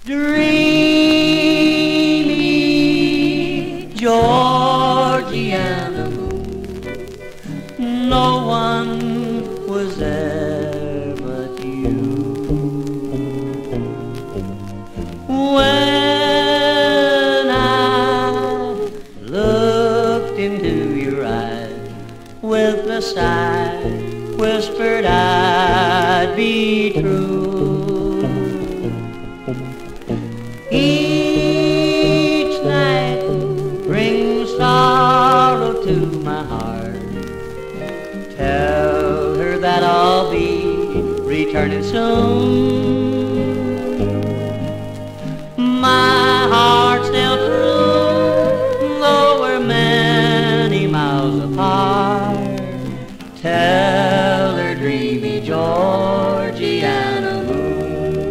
Dreamy Georgiana moon, no one was there but you. When I looked into your eyes, with a sigh, whispered I'd be true. Each night brings sorrow to my heart. Tell her that I'll be returning soon. My heart's still true, though we're many miles apart. Tell her, dreamy Georgiana moon.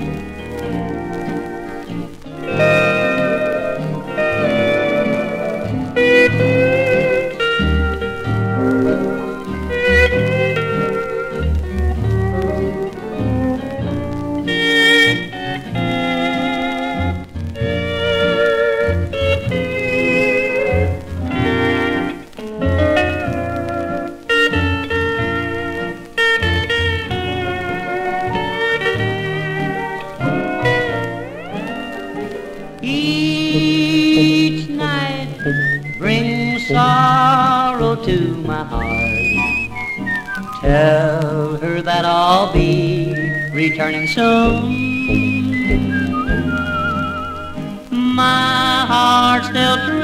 Each night brings sorrow to my heart. Tell her that I'll be returning soon. My heart's still true,